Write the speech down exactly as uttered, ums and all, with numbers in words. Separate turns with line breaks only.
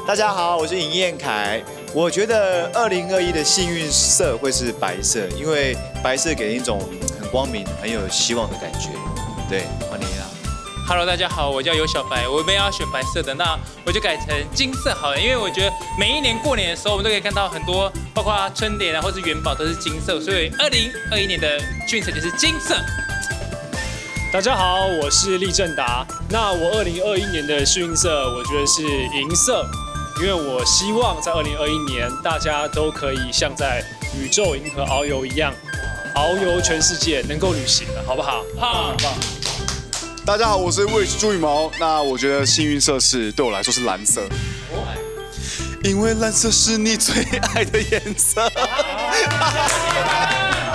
大家好，我是尹彦凯。我觉得二零二一的幸运色会是白色，因为白色给人一种很光明、很有希望的感觉。对，欢迎啦。
Hello， 大家好，我叫尤小白，我们要选白色的，那我就改成金色好了，因为我觉得每一年过年的时候，我们都可以看到很多，包括春联啊，或是元宝都是金色，所以二零二一年的幸运色就是金色。
大家好，我是厉正达。那我二零二一年的幸运色，我觉得是银色，因为我希望在二零二一年，大家都可以像在宇宙银河遨游一样，遨游全世界，能够旅行的，好不好？
好，
棒。
大家好，我是 Wish 朱羽毛。那我觉得幸运色是对我来说是蓝色，因为蓝色是你最爱的颜色。